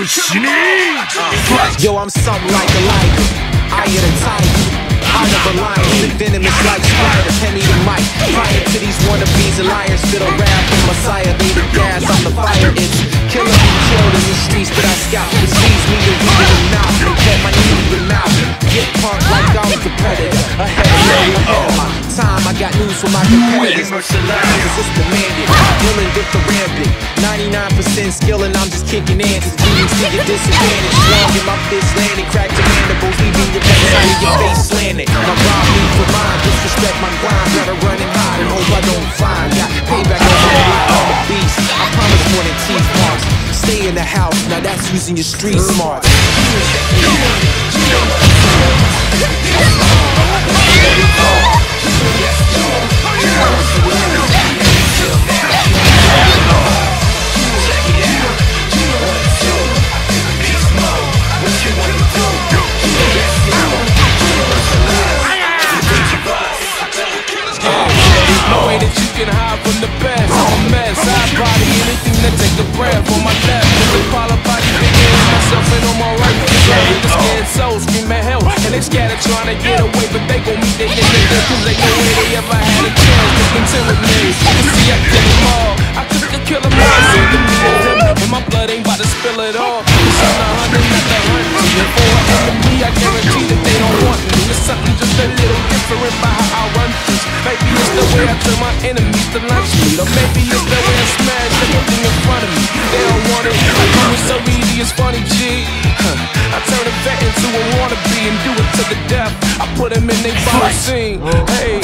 Yo, I'm something like a liger, eye of the tiger, heart of a lion, spit venomous like spiders. Hand me the mic, prior to these wannabes and liars. Spit a rap from Messiah, they the gas, I'm the fire. It's killer be killed in the streets, but I scout. It sees me to read in the mouth, and cut my knee in the mouth. Get punked like I'm a competitor, ahead of my time. I got news for my competitors, cause it's demanded, willing dithyrambic, 99% skill and I'm just kicking answers. Leading to your disadvantage, swung in my fist landing, cracked your mandibles, leaving your backside of your face slanted. Now rob me for mine, disrespect my grind, gotta run and hide and hope I don't find. Got payback on the beast, I promise more than teeth marks. Stay in the house, now that's using your street smarts. No way that you can hide from the best. I'm a mess, I body anything that take a breath on my left. They follow body, thinking of myself and on my right. The scared souls scream at hell, and they scattered trying to get away, but they gon' meet their end cause they know way they ever had a chance to contend with me. You see, I kill them all, I took to kill them all. So the me of them, and my blood ain't about to spill it all. It's on the hundred, not the hundred. And for an enemy, I guarantee that they don't want me. It's something just a little different by how I run things. Maybe it's the way I turn my enemies to lunch meat, or maybe it's the way I smash everything in front of me. They don't want it, I do it so easy, it's funny, G. I turn a vet into a wannabe and do it to the death. I put him in they bomb scene. Hey.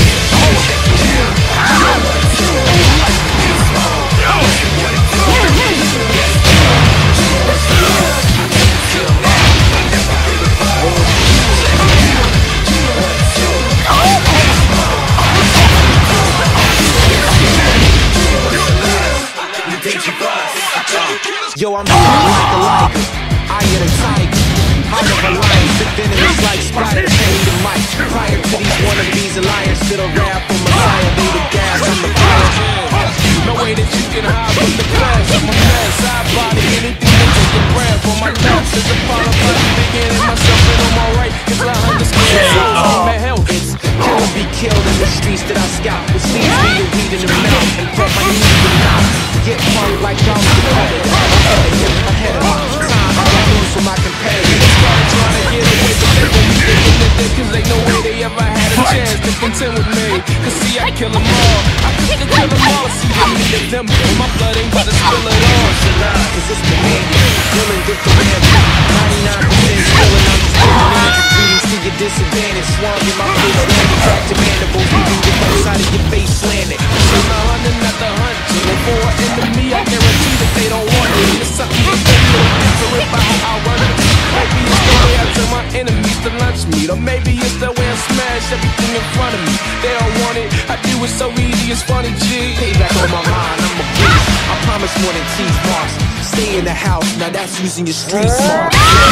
Yo, I'm something like a liger, eye of the tiger, heart of a lion, spit venomous like spiders. Hand me the mic, prior to these wannabes and liars. Spit a rap from Messiah, they the gas, I'm the fire. No way that you can hide from the flesh. I'm a mess, I body anything that take a breath on my left. There's a part of me thinking in myself and on my right. Cause I understand souls scream at hell. It's killer be killed in the streets that I scout. It seems me to weed in the mouth and cut my knee in the mouth. Get punked like I'm a competitor, ahead of my time. I got news for my competitors. Trying to get away, but they gon' be thinking that they, cause they know way they ever had a chance to contend with me. Cause see, I kill them all, I could kill them all. See, I needed them, and my blood ain't about to spill it all. Cause it's demanded, willing dithyrambic, 99% skill and I'm just giving in. Leading to your disadvantage, swung in my fist landing, cracked your mandibles, leaving your backside of your face slanted. It's the hundred, not the hundred. And for an enemy, I guarantee that they don't want it. It's something that's a little different by how I run it. Maybe it's the way I turn my enemies to lunch meat, or maybe it's the way I smash everything in front of me. They don't want it, I do it so easy, it's funny, G. Payback on my mind, I'm a beast. I promise more than teeth marks. Stay in the house, now that's using your street smarts.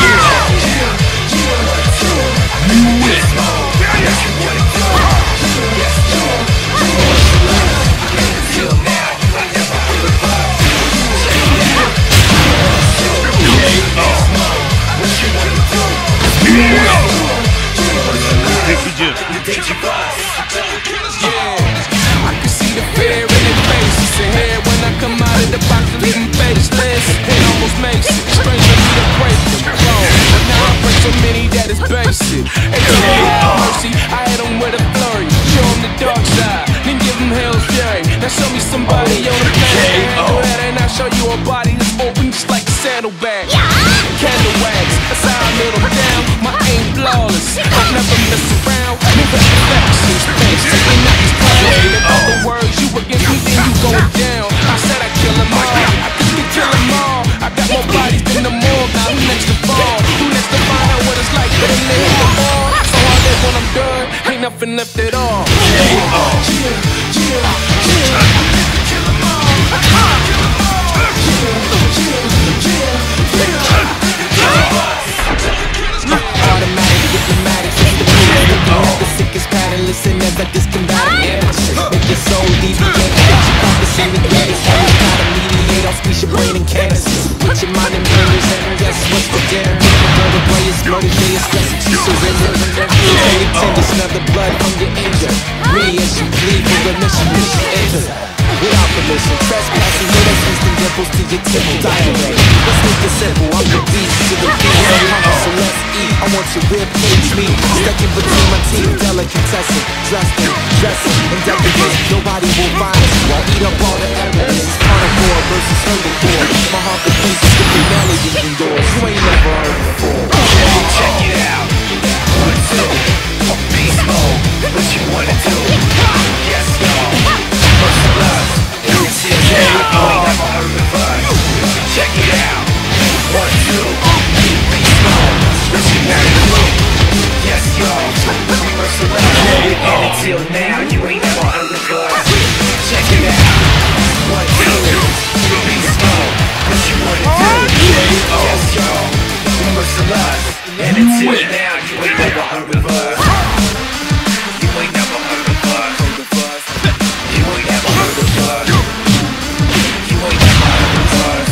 I can see the fear in their faces, and here when I come out of the box, I leave them faceless. It almost makes it strange for me to break them. But now I break so many that it's basic. And to mercy, I hit them with a flurry. Show them the dark side, then give them hell's fury. Now show me somebody on the planet that handle that, and I'll show you a body that's open just like a sandalbag. Candle wax, that's how I nail them down. My aim flawless, I never mess around. Never perfections, thanks to the next plan. In other words, you against me, then you go down. I said I kill them all, I can kill them all. I got more bodies than the morgue, now who next to fall? Who next to find out what it's like when they hit the ball? So I live when I'm done, ain't nothing left at all. Automatic, diplomatic, systematic. The sickest pattern, listen as I discombat amateurs. Make your soul deviate, get you focusing the greatest. How you gotta mediate, I'll squeeze your brain and canvases. Put your mind in blenders and guess what's for dinner? Murder players, murder day is best that you surrender. Take your tender, smell the blood from your injured. Me as you bleed for remission, as you enter. Without permission, trespassing with us, instant dimples to your temple. Diarrhea, let's make it simple. I'm the beast to the beast. I'm hungry, so let's eat. I want your rib cage meat stuck in between my teeth, delicatessen. Dressing, and decadent. Nobody will find us. I'll eat up all the evidence. Carnivore versus herbivore. My heart the place is the melody indoors. You ain't never heard before. Check it out. 1, 2, beast mode. What you wanna do? Yes, no. Muscle us. It's here, you ain't never heard of us. Check it out. 1, 2, beast mode. What you wanna do? Yes, yo. Muscle us. And until now, you ain't never heard of us. Check it out. 1, 2, beast mode. What you wanna do? Yes, yo. Muscle us. And until now, you ain't never heard of us. You ain't never heard of us. You ain't never heard of us. You ain't never heard of us.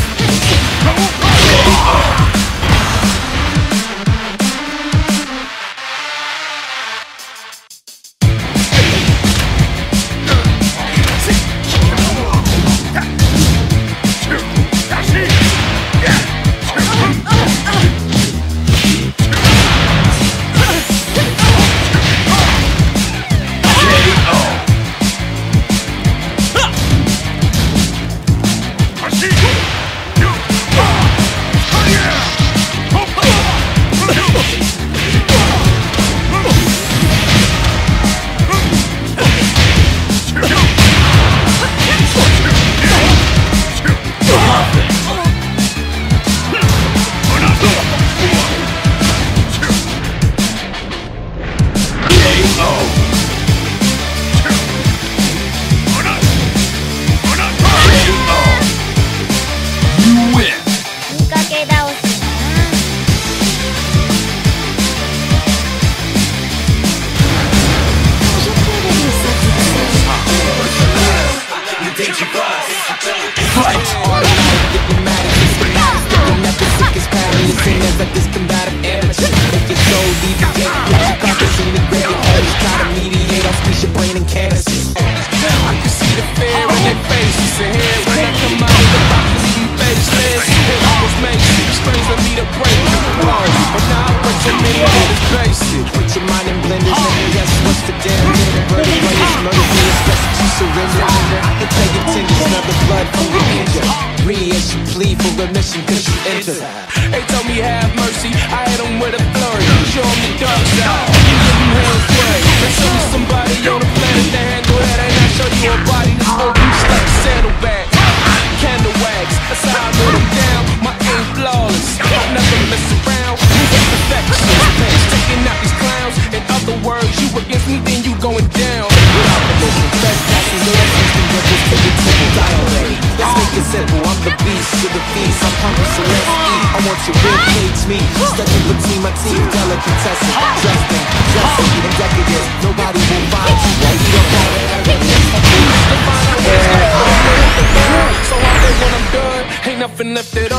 Left it